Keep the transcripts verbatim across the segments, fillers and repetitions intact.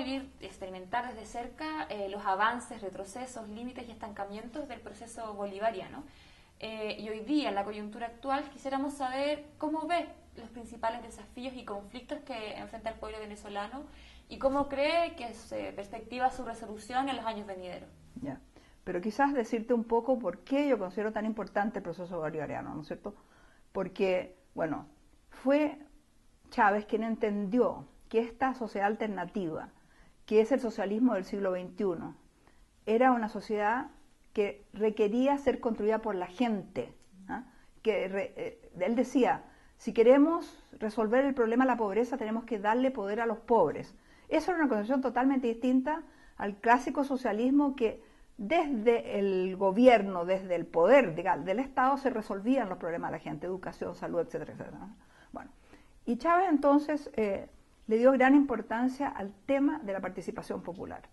vivir, experimentar desde cerca eh, los avances, retrocesos, límites y estancamientos del proceso bolivariano. Eh, y hoy día, en la coyuntura actual, quisiéramos saber cómo ve los principales desafíos y conflictos que enfrenta el pueblo venezolano y cómo cree que se perspectiva su resolución en los años venideros. Ya. Pero quizás decirte un poco por qué yo considero tan importante el proceso bolivariano, ¿no es cierto? Porque, bueno, fue Chávez quien entendió que esta sociedad alternativa, que es el socialismo del siglo veintiuno, era una sociedad que requería ser construida por la gente. ¿Ah? Que re, eh, él decía, si queremos resolver el problema de la pobreza, tenemos que darle poder a los pobres. Eso era una concepción totalmente distinta al clásico socialismo que desde el gobierno, desde el poder digamos, del Estado, se resolvían los problemas de la gente, educación, salud, etcétera, etcétera. Bueno, y Chávez entonces eh, le dio gran importancia al tema de la participación popular.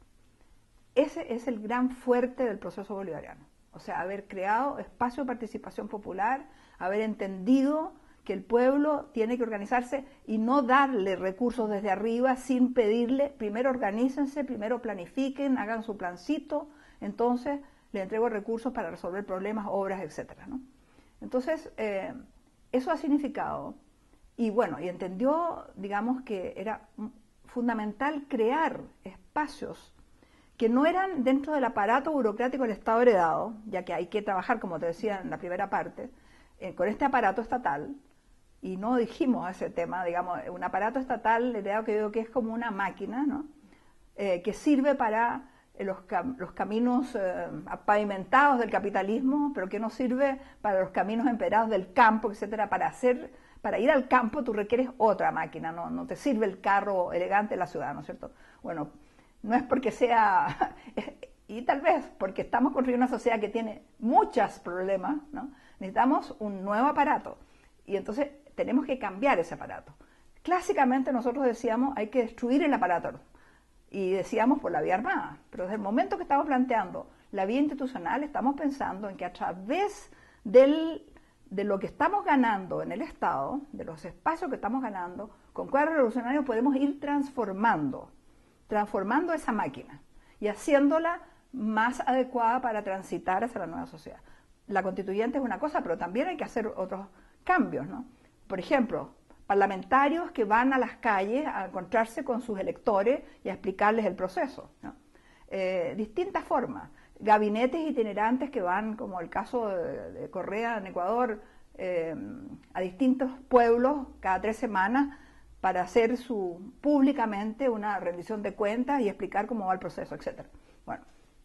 Ese es el gran fuerte del proceso bolivariano, o sea, haber creado espacio de participación popular, haber entendido que el pueblo tiene que organizarse y no darle recursos desde arriba sin pedirle, primero organícense, primero planifiquen, hagan su plancito, entonces le entrego recursos para resolver problemas, obras, etcétera, ¿no? Entonces, eh, eso ha significado, y bueno, y entendió, digamos, que era fundamental crear espacios que no eran dentro del aparato burocrático del Estado heredado, ya que hay que trabajar, como te decía en la primera parte, eh, con este aparato estatal, y no dijimos ese tema, digamos, un aparato estatal heredado que yo digo que es como una máquina, ¿no? Eh, que sirve para los, cam los caminos eh, pavimentados del capitalismo, pero que no sirve para los caminos empedrados del campo, etcétera. Para hacer, para ir al campo tú requieres otra máquina, no, no te sirve el carro elegante de la ciudad, ¿no es cierto? Bueno, no es porque sea, y tal vez porque estamos construyendo una sociedad que tiene muchos problemas, ¿no? Necesitamos un nuevo aparato, y entonces tenemos que cambiar ese aparato. Clásicamente nosotros decíamos hay que destruir el aparato, y decíamos por la vía armada, pero desde el momento que estamos planteando la vía institucional, estamos pensando en que a través del, de lo que estamos ganando en el Estado, de los espacios que estamos ganando, con cuadros revolucionarios podemos ir transformando, transformando esa máquina y haciéndola más adecuada para transitar hacia la nueva sociedad. La constituyente es una cosa, pero también hay que hacer otros cambios, ¿no? Por ejemplo, parlamentarios que van a las calles a encontrarse con sus electores y a explicarles el proceso, ¿no? Eh, distintas formas, gabinetes itinerantes que van, como el caso de, de Correa en Ecuador, eh, a distintos pueblos cada tres semanas para hacer su, públicamente una rendición de cuentas y explicar cómo va el proceso, etcétera. Bueno,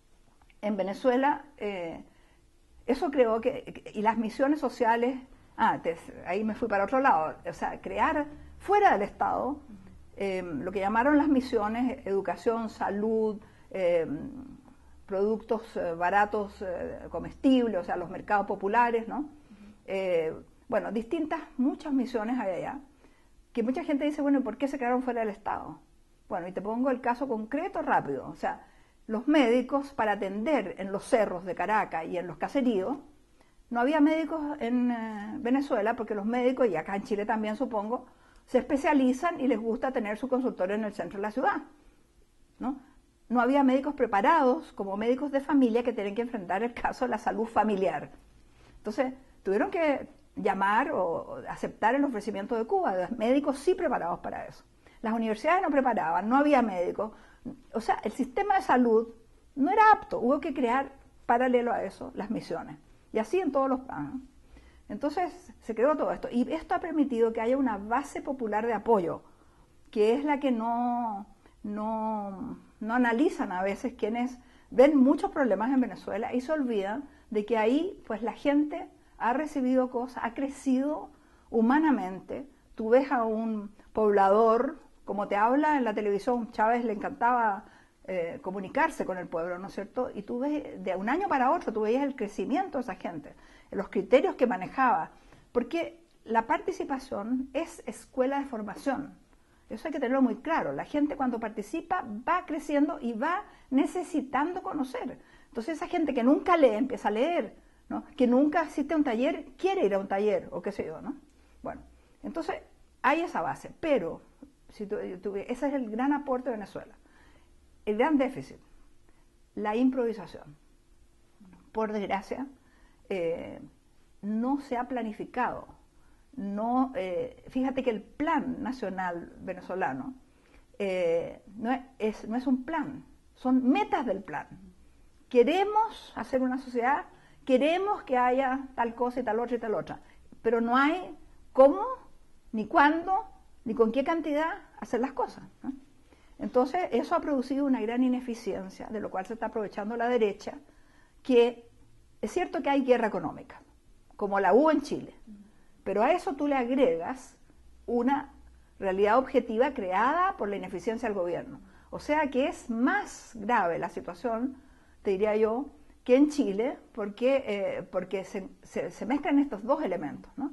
en Venezuela eh, eso creo que, y las misiones sociales. Ah, te, ahí me fui para otro lado, o sea, crear fuera del Estado eh, lo que llamaron las misiones, educación, salud, eh, productos eh, baratos, eh, comestibles, o sea, los mercados populares, ¿no? Eh, bueno, distintas, muchas misiones hay allá, que mucha gente dice, bueno, ¿por qué se crearon fuera del Estado? Bueno, y te pongo el caso concreto rápido, o sea, los médicos para atender en los cerros de Caracas y en los caseríos. No había médicos en eh, Venezuela porque los médicos, y acá en Chile también supongo, se especializan y les gusta tener su consultorio en el centro de la ciudad, ¿no? No había médicos preparados como médicos de familia que tienen que enfrentar el caso de la salud familiar. Entonces, tuvieron que llamar o aceptar el ofrecimiento de Cuba, de médicos sí preparados para eso. Las universidades no preparaban, no había médicos. O sea, el sistema de salud no era apto, hubo que crear, paralelo a eso, las misiones. Y así en todos los planos. Entonces se creó todo esto. Y esto ha permitido que haya una base popular de apoyo, que es la que no, no, no analizan a veces quienes ven muchos problemas en Venezuela y se olvidan de que ahí pues la gente ha recibido cosas, ha crecido humanamente. Tú ves a un poblador, como te habla en la televisión, Chávez le encantaba Eh, comunicarse con el pueblo, ¿no es cierto? Y tú ves, de un año para otro, tú veías el crecimiento de esa gente, los criterios que manejaba, porque la participación es escuela de formación, eso hay que tenerlo muy claro. La gente cuando participa va creciendo y va necesitando conocer. Entonces esa gente que nunca lee, empieza a leer, ¿no? Que nunca asiste a un taller, quiere ir a un taller, o qué sé yo, ¿no? Bueno, entonces hay esa base, pero si tú, tú, ese es el gran aporte de Venezuela. el gran déficit, la improvisación. Por desgracia, eh, no se ha planificado. No, eh, fíjate que el plan nacional venezolano eh, no, es, no es un plan, son metas del plan. Queremos hacer una sociedad, queremos que haya tal cosa y tal otra y tal otra, pero no hay cómo, ni cuándo, ni con qué cantidad hacer las cosas, ¿no? Entonces, eso ha producido una gran ineficiencia, de lo cual se está aprovechando la derecha, que es cierto que hay guerra económica, como la hubo en Chile, pero a eso tú le agregas una realidad objetiva creada por la ineficiencia del gobierno. O sea que es más grave la situación, te diría yo, que en Chile, porque, eh, porque se, se, se mezclan estos dos elementos, ¿no?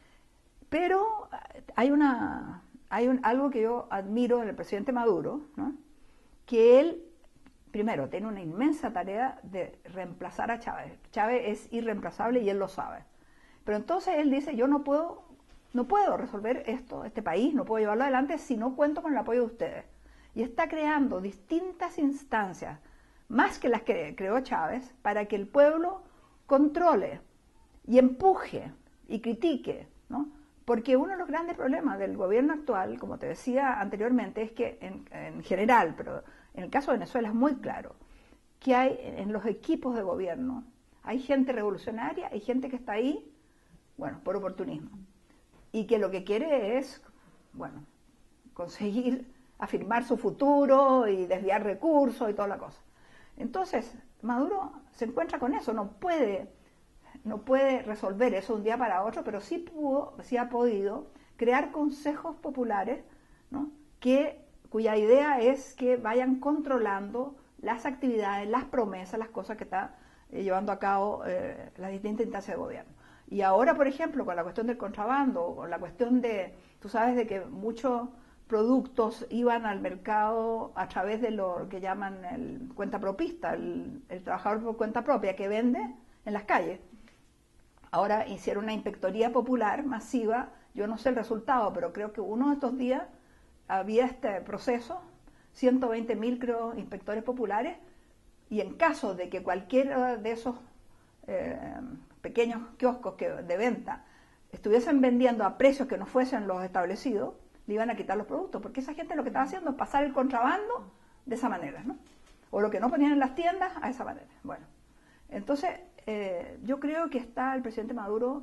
Pero hay, una, hay un, algo que yo admiro del presidente Maduro, ¿no? Que él, primero, tiene una inmensa tarea de reemplazar a Chávez. Chávez es irreemplazable y él lo sabe. Pero entonces él dice, yo no puedo, no puedo resolver esto, este país, no puedo llevarlo adelante si no cuento con el apoyo de ustedes. Y está creando distintas instancias, más que las que creó Chávez, para que el pueblo controle y empuje y critique, ¿no? Porque uno de los grandes problemas del gobierno actual, como te decía anteriormente, es que en, en general, pero en el caso de Venezuela es muy claro, que hay en los equipos de gobierno, hay gente revolucionaria, hay gente que está ahí, bueno, por oportunismo, y que lo que quiere es, bueno, conseguir afirmar su futuro y desviar recursos y toda la cosa. Entonces, Maduro se encuentra con eso, no puede, no puede resolver eso de un día para otro, pero sí, pudo, sí ha podido crear consejos populares, ¿no? que, cuya idea es que vayan controlando las actividades, las promesas, las cosas que está eh, llevando a cabo eh, las distintas instancias de gobierno. Y ahora, por ejemplo, con la cuestión del contrabando, con la cuestión de, tú sabes, de que muchos productos iban al mercado a través de lo que llaman el cuentapropista, el, el trabajador por cuenta propia que vende en las calles. Ahora hicieron una inspectoría popular masiva, yo no sé el resultado, pero creo que uno de estos días había este proceso, ciento veinte mil creo inspectores populares, y en caso de que cualquiera de esos eh, pequeños kioscos que, de venta estuviesen vendiendo a precios que no fuesen los establecidos, le iban a quitar los productos, porque esa gente lo que estaba haciendo es pasar el contrabando de esa manera, ¿no? O lo que no ponían en las tiendas, a esa manera. Bueno, entonces eh, yo creo que está el presidente Maduro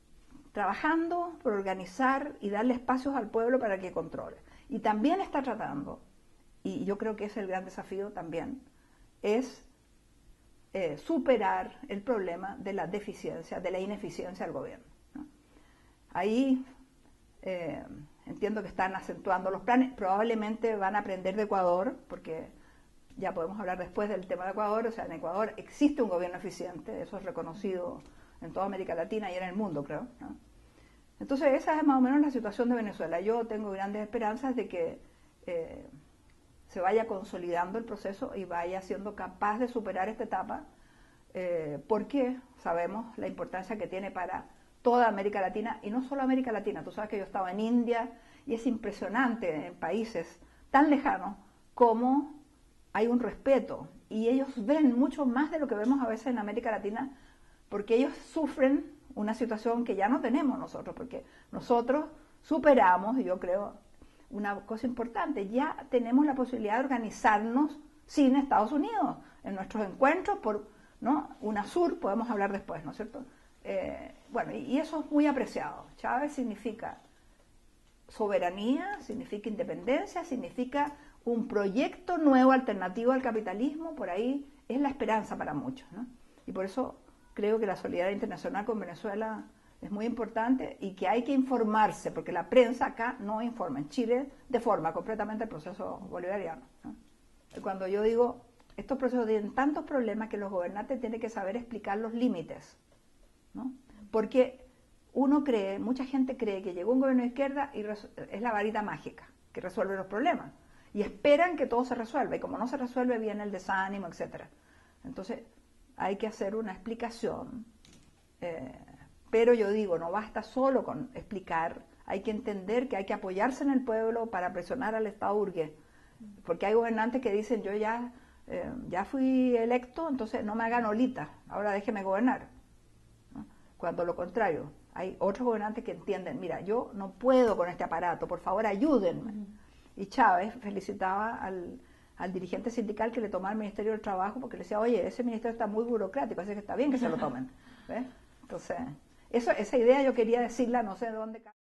trabajando por organizar y darle espacios al pueblo para que controle. Y también está tratando, y yo creo que es el gran desafío también, es eh, superar el problema de la deficiencia, de la ineficiencia del gobierno, ¿no? Ahí eh, entiendo que están acentuando los planes, probablemente van a aprender de Ecuador, porque ya podemos hablar después del tema de Ecuador, o sea, en Ecuador existe un gobierno eficiente, eso es reconocido en toda América Latina y en el mundo, creo, ¿no? Entonces esa es más o menos la situación de Venezuela. Yo tengo grandes esperanzas de que eh, se vaya consolidando el proceso y vaya siendo capaz de superar esta etapa, eh, porque sabemos la importancia que tiene para toda América Latina, y no solo América Latina. Tú sabes que yo estaba en India y es impresionante en países tan lejanos como hay un respeto, y ellos ven mucho más de lo que vemos a veces en América Latina, porque ellos sufren una situación que ya no tenemos nosotros, porque nosotros superamos, y yo creo, una cosa importante, ya tenemos la posibilidad de organizarnos sin Estados Unidos, en nuestros encuentros por, ¿no? UNASUR, podemos hablar después, ¿no es cierto? Eh, bueno, y eso es muy apreciado. Chávez significa soberanía, significa independencia, significa un proyecto nuevo, alternativo al capitalismo, por ahí es la esperanza para muchos, ¿no? Y por eso creo que la solidaridad internacional con Venezuela es muy importante y que hay que informarse, porque la prensa acá no informa. En Chile deforma completamente el proceso bolivariano, ¿no? Cuando yo digo, estos procesos tienen tantos problemas que los gobernantes tienen que saber explicar los límites, ¿no? Porque uno cree, mucha gente cree que llegó un gobierno de izquierda y es la varita mágica que resuelve los problemas. Y esperan que todo se resuelva, y como no se resuelve viene el desánimo, etcétera. Entonces hay que hacer una explicación, eh, pero yo digo, no basta solo con explicar, hay que entender que hay que apoyarse en el pueblo para presionar al Estado burgués Porque hay gobernantes que dicen, yo ya, eh, ya fui electo, entonces no me hagan olita, ahora déjeme gobernar. ¿No? Cuando lo contrario, hay otros gobernantes que entienden, mira, yo no puedo con este aparato, por favor ayúdenme. Uh-huh. Y Chávez felicitaba al, al dirigente sindical que le tomaba el Ministerio del Trabajo porque le decía, oye, ese ministerio está muy burocrático, así que está bien que se lo tomen. ¿Ves? Entonces, eso, esa idea yo quería decirla, no sé de dónde...